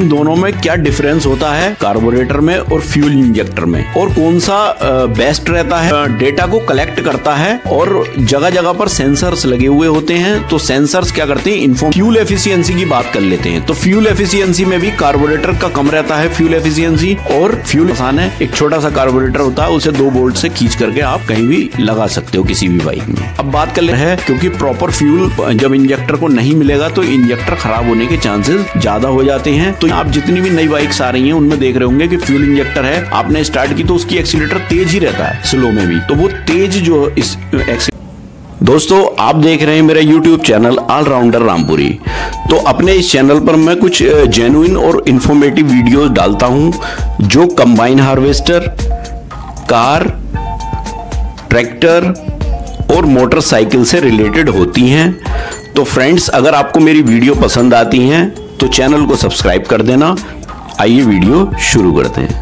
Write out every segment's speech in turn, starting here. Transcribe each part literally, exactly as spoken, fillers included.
इन दोनों में क्या डिफरेंस होता है कार्बोरेटर में और फ्यूल इंजेक्टर में, और कौन सा बेस्ट रहता है, डेटा को कलेक्ट करता है। और जगह जगह पर सेंसर्स लगे हुए होते हैं, तो सेंसर्स क्या करते हैं, इन्फॉर्म फ्यूल एफिशिएंसी की बात कर लेते हैं। तो फ्यूल एफिशिएंसी में भी कार्बोरेटर का कम रहता है फ्यूल एफिशिएंसी, और फ्यूल आसान है, एक छोटा सा कार्बोरेटर होता है, उसे दो बोल्ट से खींच करके आप कहीं भी लगा सकते हो किसी भी बाइक में। अब बात कर ले है, क्योंकि प्रॉपर फ्यूल जब इंजेक्टर को नहीं मिलेगा तो इंजेक्टर खराब होने के चांसेस ज्यादा हो जाते हैं। तो आप जितनी भी नई बाइक्स आ रही हैं उनमें देख रहे होंगे कि फ्यूल इंजेक्टर है, आपने स्टार्ट की तो उसकी एक्सीलेटर तेज ही रहता है, स्लो में भी, तो वो तेज जो इस दोस्तों आप देख रहे हैं मेरा यूट्यूब चैनल ऑलराउंडर रामपुरी। तो अपने इस चैनल पर मैं कुछ जेन्युइन और इंफॉर्मेटिव वीडियोस डालता हूं जो कंबाइन हार्वेस्टर, कार, ट्रैक्टर और मोटरसाइकिल से रिलेटेड होती हैं। तो फ्रेंड्स, अगर आपको मेरी वीडियो पसंद आती हैं तो चैनल को सब्सक्राइब कर देना। आइए वीडियो शुरू करते हैं।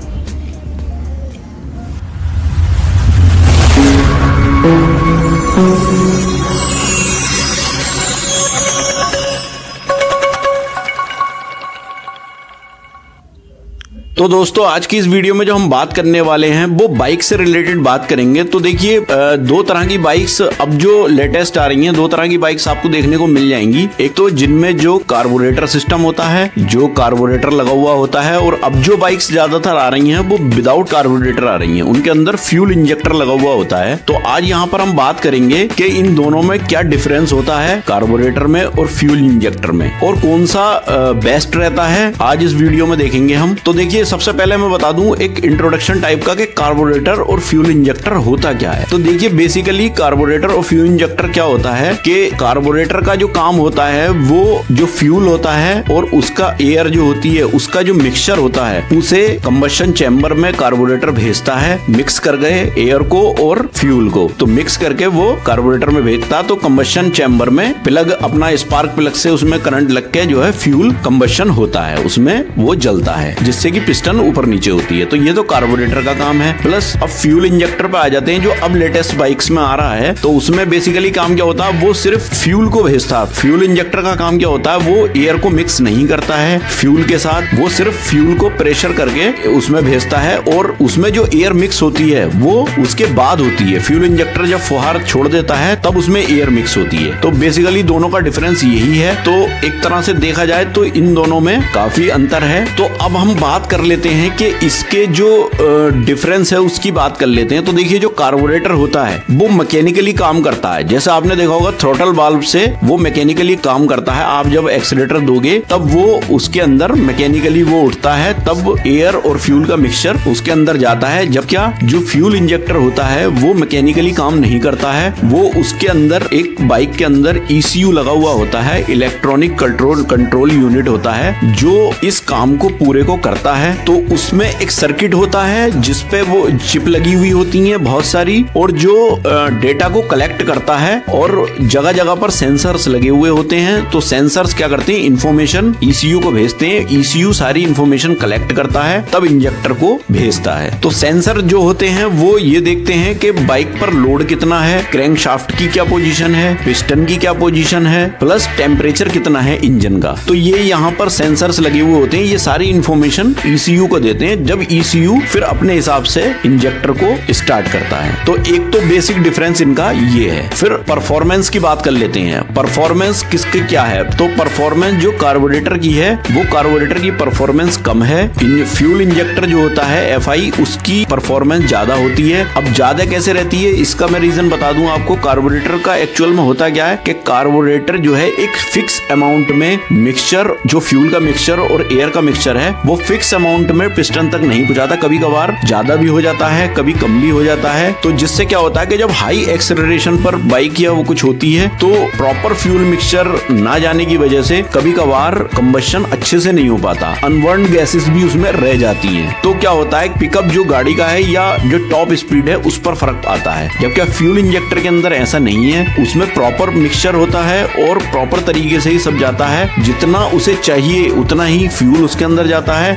तो दोस्तों आज की इस वीडियो में जो हम बात करने वाले हैं वो बाइक से रिलेटेड बात करेंगे। तो देखिए दो तरह की बाइक्स अब जो लेटेस्ट आ रही हैं, दो तरह की बाइक्स आपको देखने को मिल जाएंगी। एक तो जिनमें जो कार्बोरेटर सिस्टम होता है, जो कार्बोरेटर लगा हुआ होता है, और अब जो बाइक्स ज्यादातर आ रही हैं वो विदाउट कार्बोरेटर आ रही हैं, उनके अंदर फ्यूल इंजेक्टर लगा हुआ होता है। तो आज यहाँ पर हम बात करेंगे कि इन दोनों में क्या डिफरेंस होता है कार्बोरेटर में और फ्यूल इंजेक्टर में, और कौन सा बेस्ट रहता है, आज इस वीडियो में देखेंगे हम। तो देखिए सबसे पहले मैं बता दूं एक इंट्रोडक्शन टाइप का कि कार्बोरेटर और फ्यूल इंजेक्टर होता क्या है। तो देखिए बेसिकली कार्बोरेटर और फ्यूल इंजेक्टर क्या होता है कि कार्बोरेटर का जो काम होता है वो जो फ्यूल होता है और उसका एयर जो होती है, उसका जो मिक्सचर होता है, उसे कंबशन चैम्बर में कार्बोरेटर भेजता है, मिक्स कर गए एयर को और फ्यूल को, तो मिक्स करके वो कार्बोरेटर में भेजता। तो कंबशन चैम्बर में प्लग अपना स्पार्क प्लग से उसमें करंट लग के जो है फ्यूल कंबशन होता है, उसमें वो जलता है, जिससे कि पिस्टन ऊपर नीचे होती है। तो ये तो कार्बोरेटर का काम है। प्लस अब फ्यूल इंजेक्टर पे आ जाते हैं जो अब लेटेस्ट बाइक्स में आ रहा है। तो उसमें बेसिकली काम क्या होता है, वो सिर्फ फ्यूल को भेजता है। फ्यूल इंजेक्टर का काम क्या होता है, वो एयर को मिक्स नहीं करता है फ्यूल के साथ, वो सिर्फ फ्यूल को प्रेशर करके उसमें भेजता है, और उसमें जो एयर मिक्स होती है वो उसके बाद होती है। फ्यूल इंजेक्टर जब फुहार छोड़ देता है तब उसमें एयर मिक्स होती है। तो बेसिकली दोनों का डिफरेंस यही है। तो एक तरह से देखा जाए तो इन दोनों में काफी अंतर है। तो अब हम बात कर लेते हैं कि इसके जो डिफरेंस है उसकी बात कर लेते हैं। तो देखिए जो कार्बोरेटर होता है वो मैकेनिकली काम करता है, जैसा आपने देखा होगा थ्रोटल वाल्व से वो मैकेनिकली काम करता है। आप जब एक्सीलरेटर दोगे तब वो उसके अंदर मैकेनिकली वो उठता है, तब एयर और फ्यूल का मिक्सचर उसके अंदर जाता है। जब क्या जो फ्यूल इंजेक्टर होता है वो मैकेनिकली काम नहीं करता है, वो उसके अंदर एक बाइक के अंदर ईसीयू लगा हुआ होता है, इलेक्ट्रॉनिक कंट्रोल कंट्रोल यूनिट होता है जो इस काम को पूरे को करता है। तो उसमें एक सर्किट होता है जिसपे वो चिप लगी हुई होती हैं बहुत सारी, और जो डेटा को कलेक्ट करता है, और जगह जगह पर सेंसर्स लगे हुए होते हैं। तो सेंसर्स क्या करते हैं, इंफॉर्मेशन ईसीयू को भेजते हैं, ईसीयू सारी इंफॉर्मेशन कलेक्ट करता है, तब इंजेक्टर को भेजता है। तो सेंसर जो होते हैं वो ये देखते हैं कि बाइक पर लोड कितना है, क्रैंक शाफ्ट की क्या पोजीशन है, पिस्टन की क्या पोजीशन है, प्लस टेम्परेचर कितना है इंजन का। तो ये यहाँ पर सेंसर्स लगे हुए होते हैं, ये सारी इंफॉर्मेशन ईसीयू को देते हैं। जब ईसीयू फिर अपने हिसाब से इंजेक्टर को स्टार्ट करता है। तो एक तो बेसिक डिफरेंस इनका ये है। फिर परफॉर्मेंस की बात कर लेते हैं। परफॉर्मेंस किसके क्या है, तो परफॉर्मेंस जो कार्बोरेटर की है वो कार्बोरेटर की परफॉर्मेंस कम है। इन फ्यूल इंजेक्टर जो होता है एफआई, उसकी परफॉर्मेंस ज्यादा होती है। अब ज्यादा कैसे रहती है इसका मैं रीजन बता दूं आपको। कार्बोरेटर का एक्चुअल में होता क्या है कि कार्बोरेटर जो है एक फिक्स अमाउंट में मिक्सचर, जो फ्यूल का मिक्सचर और एयर का मिक्सचर है वो फिक्स अमाउंट में पिस्टन तक नहीं पहुंचाता। कभी कभार ज्यादा भी हो जाता है, कभी कम भी हो जाता है। तो जिससे क्या होता है कि जब हाई एक्सेलरेशन पर बाइक या वो कुछ होती है तो प्रॉपर फ्यूल मिक्सचर ना जाने की वजह से कभी कभार कंबशन अच्छे से नहीं हो पाता, अनबर्न्ड गैसेस भी उसमें रह जाती हैं। तो क्या होता है पिकअप जो गाड़ी का है या जो टॉप स्पीड है उस पर फर्क आता है। जबकि फ्यूल इंजेक्टर के अंदर ऐसा नहीं है, उसमें प्रॉपर मिक्सचर होता है और प्रॉपर तरीके से ही सब जाता है। जितना उसे चाहिए उतना ही फ्यूल उसके अंदर जाता है। तो प्रॉपर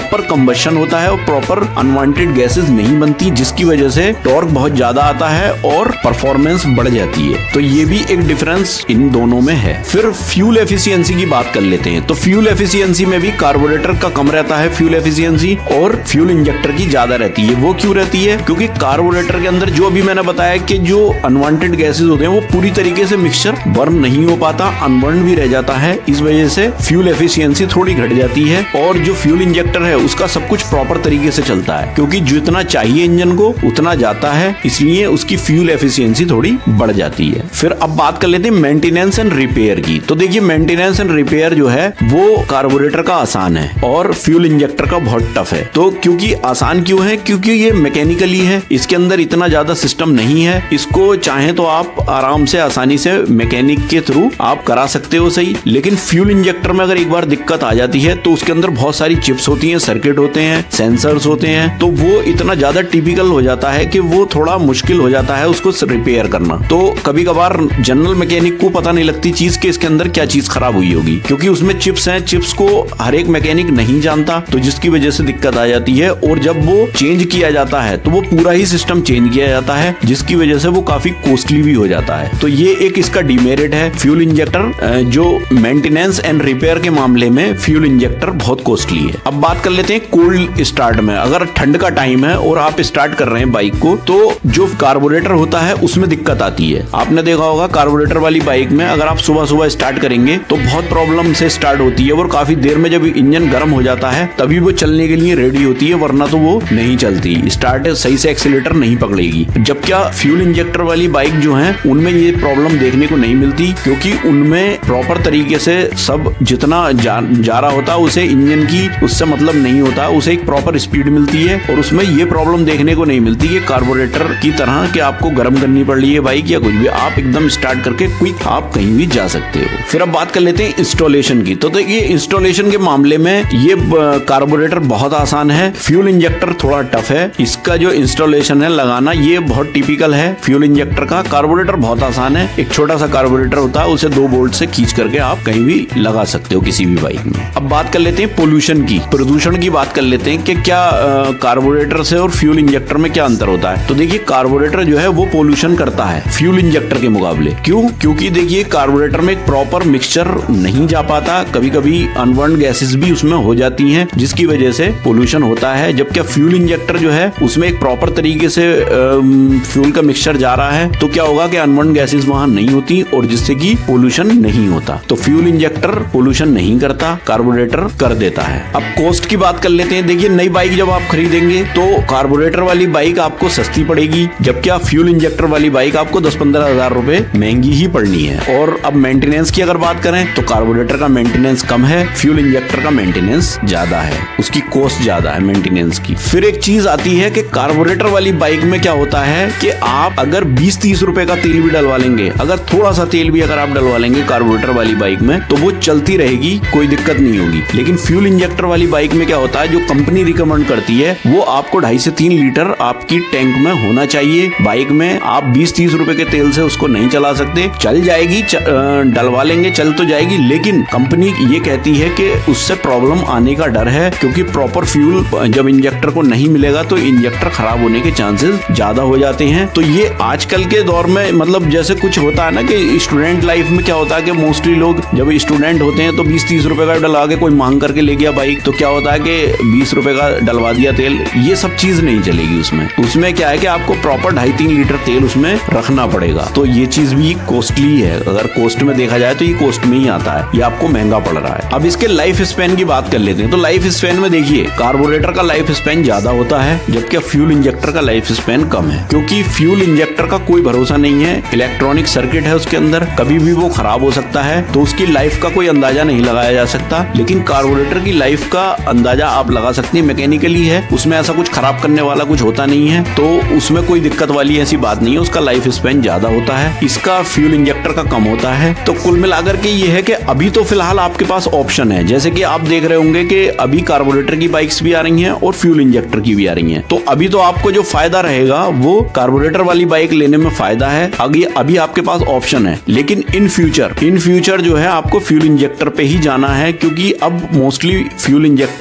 प्रॉपर कंबशन होता है और प्रॉपर अनवांटेड गैसेस नहीं बनती, जिसकी वजह से टॉर्क बहुत ज्यादा आता है और परफॉर्मेंस बढ़ जाती है। तो ये भी एक डिफरेंस इन दोनों में है। फिर फ्यूल एफिशिएंसी की बात कर लेते हैं। तो फ्यूल एफिशिएंसी में भी कार्बोरेटर का कम रहता है फ्यूल एफिशिएंसी और फ्यूल इंजेक्टर की ज्यादा रहती है। वो क्यों रहती है? क्योंकि कार्बोरेटर के अंदर जो अभी मैंने बताया कि जो अनवांटेड गैसेस होते हैं वो पूरी तरीके से मिक्सचर बर्न नहीं हो पाता, अनबर्न भी रह जाता है। इस वजह से फ्यूल एफिशिएंसी थोड़ी घट जाती है और जो फ्यूल इंजेक्टर है उसका सब कुछ प्रॉपर तरीके से चलता है, क्योंकि जितना चाहिए इंजन को उतना जाता है, इसलिए उसकी फ्यूल एफिशिएंसी थोड़ी बढ़ जाती है। फिर अब बात कर लेते हैं मेंटेनेंस एंड रिपेयर की। तो देखिए मेंटेनेंस एंड रिपेयर जो है वो कार्बोरेटर का आसान है और फ्यूल इंजेक्टर का बहुत टफ है। तो क्योंकि आसान क्यों है? क्योंकि ये मैकेनिकली है, इसके अंदर इतना ज्यादा सिस्टम नहीं है। इसको चाहे तो आप आराम से आसानी से मैकेनिक के थ्रू आप करा सकते हो सही, लेकिन फ्यूल इंजेक्टर में अगर एक बार दिक्कत आ जाती है तो उसके अंदर बहुत सारी चिप्स होती हैं, सर्किट होते हैं, सेंसर्स होते हैं, तो वो इतना ज्यादा टिपिकल हो जाता है कि वो थोड़ा मुश्किल हो जाता है उसको रिपेयर करना। तो कभी कभार जनरल मैकेनिक को पता नहीं लगती चीज के इसके अंदर क्या चीज खराब हुई होगी, क्योंकि उसमें चिप्स हैं, चिप्स को हर एक मैकेनिक नहीं जानता, तो जिसकी वजह से दिक्कत आ जाती है। और जब वो चेंज किया जाता है तो वो पूरा ही सिस्टम चेंज किया जाता है, जिसकी वजह से वो काफी कॉस्टली भी हो जाता है। तो ये एक इसका डिमेरिट है फ्यूल इंजेक्टर, जो मेंटेनेंस एंड रिपेयर के मामले में फ्यूल इंजेक्टर बहुत कॉस्टली है। अब बात कर लेते हैं कोल्ड स्टार्ट में। अगर ठंड का टाइम है और आप स्टार्ट कर रहे हैं बाइक को, तो जो कार्बोरेटर होता है उसमें दिक्कत आती है। आपने देखा होगा कार्बोरेटर वाली बाइक में अगर आप सुबह सुबह स्टार्ट करेंगे तो बहुत प्रॉब्लम से स्टार्ट होती है और काफी देर में जब इंजन गर्म हो जाता है तभी वो चलने के लिए रेडी होती है, वरना तो वो नहीं चलती, स्टार्ट सही से एक्सीलेटर नहीं पकड़ेगी। जब क्या फ्यूल इंजेक्टर वाली बाइक जो है उनमें ये प्रॉब्लम देखने को नहीं मिलती, क्योंकि उनमें प्रॉपर तरीके से सब जितना जा, जा रहा होता है उसे इंजन की उससे मतलब नहीं होता, उसे एक प्रॉपर स्पीड मिलती है और उसमें ये प्रॉब्लम देखने को नहीं मिलती कि कार्बोरेटर की तरह कि आपको गर्म करनी पड़ रही है बाइक या कुछ भी। आप एकदम स्टार्ट करके क्विक आप कहीं भी जा सकते हो। फिर अब बात कर लेते हैं इंस्टॉलेशन की। तो देखिए इंस्टॉलेशन के मामले में ये कार्बोरेटर बहुत आसान है, फ्यूल इंजेक्टर थोड़ा टफ है। इसका जो इंस्टॉलेशन है लगाना ये बहुत टिपिकल है फ्यूल इंजेक्टर का। कार्बोरेटर बहुत आसान है, एक छोटा सा कार्बोरेटर होता है, उसे दो बोल्ट से खींच करके आप कहीं भी लगा सकते हो किसी भी बाइक में। अब बात कर लेते हैं पोल्यूशन की, प्रदूषण की बात कर लेते हैं कि क्या कार्बोरेटर से और फ्यूल इंजेक्टर में क्या अंतर होता है। तो देखिए कार्बोरेटर जो है वो पोल्यूशन करता है फ्यूल इंजेक्टर के मुकाबले। क्यों? क्योंकि देखिए कार्बोरेटर में एक प्रॉपर मिक्सचर नहीं जा पाता, कभी कभी अनबर्न गैसेस भी उसमें हो जाती हैं, जिसकी वजह से पोल्यूशन होता है। जबकि फ्यूल इंजेक्टर जो है उसमें एक प्रॉपर तरीके से फ्यूल का मिक्सचर जा रहा है, तो क्या होगा कि अनबर्न गैसेस वहां नहीं होती और जिससे कि पोल्यूशन नहीं होता। तो फ्यूल इंजेक्टर पोल्यूशन नहीं करता, कार्बोरेटर कर देता है। अब कॉस्ट की बात कर लेते हैं। देखिए नई बाइक जब आप खरीदेंगे तो कार्बोरेटर वाली बाइक आपको सस्ती पड़ेगी, जबकि आप फ्यूल इंजेक्टर वाली बाइक आपको दस पंद्रह हजार रुपए महंगी ही पड़नी है। और अब मेंटेनेंस की अगर बात करें तो कार्बोरेटर का मेंटेनेंस कम है, फ्यूल इंजेक्टर का मेंटेनेंस ज्यादा है, उसकी कॉस्ट ज्यादा है मेंटेनेंस की। फिर एक चीज आती है कि कार्बोरेटर वाली बाइक में क्या होता है कि आप अगर बीस तीस रुपए का तेल भी डलवा लेंगे, अगर थोड़ा सा तेल भी अगर आप डलवा लेंगे कार्बोरेटर वाली बाइक में, तो वो चलती रहेगी, कोई दिक्कत नहीं होगी। लेकिन फ्यूल इंजेक्टर वाली बाइक में क्या होता है, जो कंपनी रिकमेंड करती है वो आपको ढाई से तीन लीटर आपकी टैंक में होना चाहिए बाइक में। आप बीस तीस रुपए के तेल से उसको नहीं चला सकते, चल जाएगी, डलवा लेंगे चल तो जाएगी, लेकिन कंपनी ये कहती है कि उससे प्रॉब्लम आने का डर है, क्योंकि प्रॉपर फ्यूल जब इंजेक्टर को नहीं मिलेगा तो इंजेक्टर खराब होने के चांसेस ज्यादा हो जाते हैं। तो ये आजकल के दौर में मतलब जैसे कुछ होता है ना कि स्टूडेंट लाइफ में क्या होता है कि मोस्टली लोग जब स्टूडेंट होते हैं तो बीस तीस रुपए का डलवा के कोई मांग करके ले गया बाइक, तो क्या होता है कि बीस रुपए का डलवा दिया तेल, ये सब चीज नहीं चलेगी उसमें। उसमें क्या है कि आपको प्रॉपर ढाई तीन लीटर तेल उसमें रखना पड़ेगा, तो ये चीज भी कॉस्टली है। अगर कॉस्ट में देखा जाए तो ये कॉस्ट में ही आता है, ये आपको महंगा पड़ रहा है। अब इसके लाइफ स्पैन की बात कर लेते हैं। तो लाइफ स्पैन में देखिए कार्बोरेटर का लाइफ स्पैन ज्यादा होता है, जबकि फ्यूल इंजेक्टर का लाइफ स्पैन कम है, क्योंकि फ्यूल इंजेक्टर का कोई भरोसा नहीं है, इलेक्ट्रॉनिक सर्किट है उसके अंदर, कभी भी वो खराब हो सकता है, तो उसकी लाइफ का कोई अंदाजा नहीं लगाया जा सकता। लेकिन कार्बोरेटर की लाइफ का अंदाजा आप लगा सकते हैं, मैकेनिकली है, उसमें ऐसा कुछ खराब करने वाला कुछ होता नहीं है, तो उसमें कोई दिक्कत वाली ऐसी बात नहीं है, उसका लाइफ स्पैन ज्यादा होता है, इसका फ्यूल इंजेक्टर का कम होता है। तो कुल मिलाकर के ये है कि अभी तो फिलहाल आपके पास ऑप्शन है, जैसे कि आप देख रहे होंगे कि अभी कार्बोरेटर की बाइक्स भी आ रही हैं और फ्यूल इंजेक्टर की भी आ रही हैं। तो अभी तो आपको जो फायदा रहेगा वो कार्बोरेटर वाली बाइक लेने में फायदा है, अभी अभी आपके पास ऑप्शन है। लेकिन इन फ्यूचर इन फ्यूचर जो है आपको फ्यूल इंजेक्टर पे ही जाना है, क्योंकि अब मोस्टली फ्यूल इंजेक्टर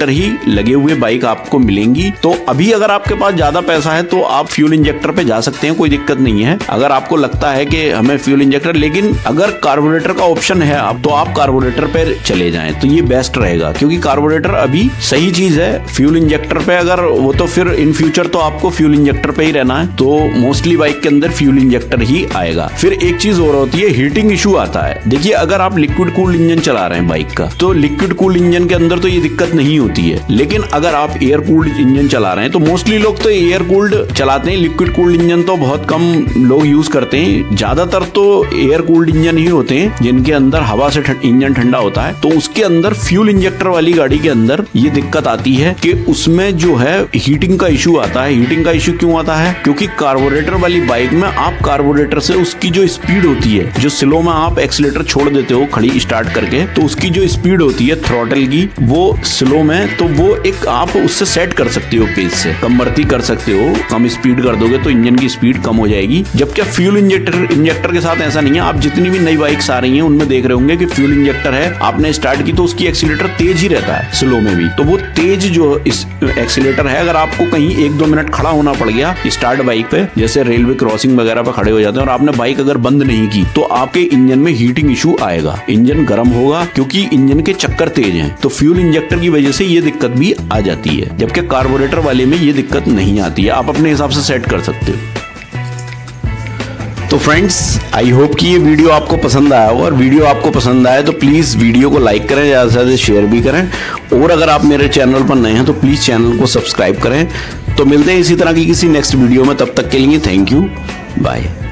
इंजेक्टर ही लगे हुए बाइक आपको मिलेंगी। तो अभी अगर आपके पास ज्यादा पैसा है तो आप फ्यूल इंजेक्टर पे जा सकते हैं, कोई दिक्कत नहीं है। अगर आपको लगता है कि हमें फ्यूल इंजेक्टर, लेकिन अगर कार्बोरेटर का ऑप्शन है आप तो आप कार्बोरेटर पे चले जाएं तो ये बेस्ट रहेगा, क्योंकि कार्बोरेटर अभी सही चीज है। फ्यूल इंजेक्टर पे अगर वो तो फिर इन फ्यूचर तो आपको फ्यूल इंजेक्टर पे ही रहना है, तो मोस्टली बाइक के अंदर फ्यूल इंजेक्टर ही आएगा। फिर एक चीज और होती है, हीटिंग इशू आता है। देखिए अगर आप लिक्विड कूल्ड इंजन चला रहे हैं बाइक का तो लिक्विड कूल्ड इंजन के अंदर तो ये दिक्कत नहीं होती है, लेकिन अगर आप एयर कूल्ड इंजन चला रहे हैं तो मोस्टली लोग तो एयर कूल्ड चलाते हैं, लिक्विड कूल्ड इंजन तो बहुत कम लोग यूज करते हैं। ज्यादातर तो एयर कूल्ड इंजन ही होते हैं जिनके अंदर हवा से इंजन ठंडा होता है। तो उसके अंदर फ्यूल इंजेक्टर वाली गाड़ी के अंदर ये दिक्कत आती है कि उसमें जो है हीटिंग का इशू आता है। हीटिंग का इशू क्यों आता है? क्योंकि कार्बोरेटर वाली बाइक में आप कार्बोरेटर से उसकी जो स्पीड होती है, जो स्लो में आप एक्सीलेटर छोड़ देते हो खड़ी स्टार्ट करके, तो उसकी जो स्पीड होती है थ्रॉटल की वो स्लो में, तो वो एक आप उससे सेट कर सकते हो, पेज से कम बढ़ती कर सकते हो। कम स्पीड कर दोगे तो इंजन की स्पीड कम हो जाएगी। जबकि फ्यूल इंजेक्टर इंजेक्टर के साथ ऐसा नहीं है। आप जितनी भी नई बाइक्स आ रही हैं उनमें देख रहे होंगे कि फ्यूल इंजेक्टर है, आपने स्टार्ट की तो उसकी एक्सीलेटर तेज ही रहता है स्लो में भी। तो वो तेज जो इस एक्सीलेटर है, अगर आपको कहीं एक दो मिनट खड़ा होना पड़ गया स्टार्ट बाइक पे, जैसे रेलवे क्रॉसिंग वगैरह पे खड़े हो जाते हैं और आपने बाइक अगर बंद नहीं की, तो आपके इंजन में हीटिंग इशू आएगा, इंजन गर्म होगा, क्योंकि इंजन के चक्कर तेज हैं। तो फ्यूल इंजेक्टर की वजह से ये दिक्कत भी आ जाती है, जबकि कार्बोरेटर वाले में ये दिक्कत नहीं आती है। आप अपने हिसाब से सेट कर सकते हो। तो फ्रेंड्स, आई होप कि ये वीडियो आपको पसंद आया हो, और वीडियो आपको पसंद आए तो प्लीज़ वीडियो को लाइक करें, ज़्यादा से ज़्यादा शेयर भी करें, और अगर आप मेरे चैनल पर नए हैं तो प्लीज़ चैनल को सब्सक्राइब करें। तो मिलते हैं इसी तरह की किसी नेक्स्ट वीडियो में, तब तक के लिए थैंक यू, बाय।